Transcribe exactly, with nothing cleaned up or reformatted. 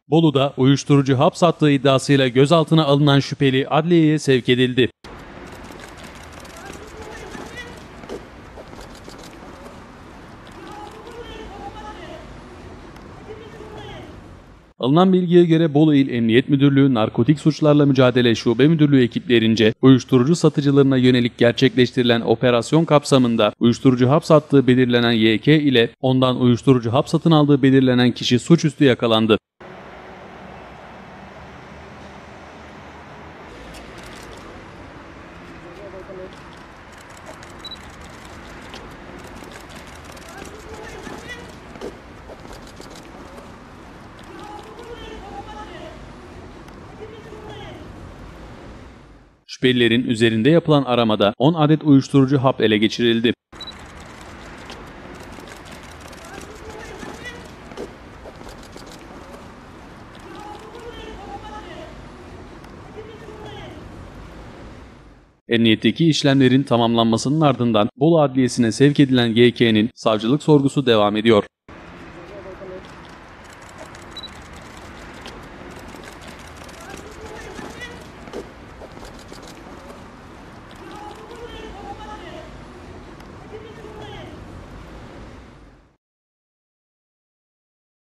Bolu'da uyuşturucu hap sattığı iddiasıyla gözaltına alınan şüpheli adliyeye sevk edildi. Alınan bilgiye göre Bolu İl Emniyet Müdürlüğü Narkotik Suçlarla Mücadele Şube Müdürlüğü ekiplerince uyuşturucu satıcılarına yönelik gerçekleştirilen operasyon kapsamında uyuşturucu hap sattığı belirlenen Y K ile ondan uyuşturucu hap satın aldığı belirlenen kişi suçüstü yakalandı. Şüphelilerin üzerinde yapılan aramada on adet uyuşturucu hap ele geçirildi. Emniyetteki işlemlerin tamamlanmasının ardından Bolu Adliyesi'ne sevk edilen Y K'nin savcılık sorgusu devam ediyor.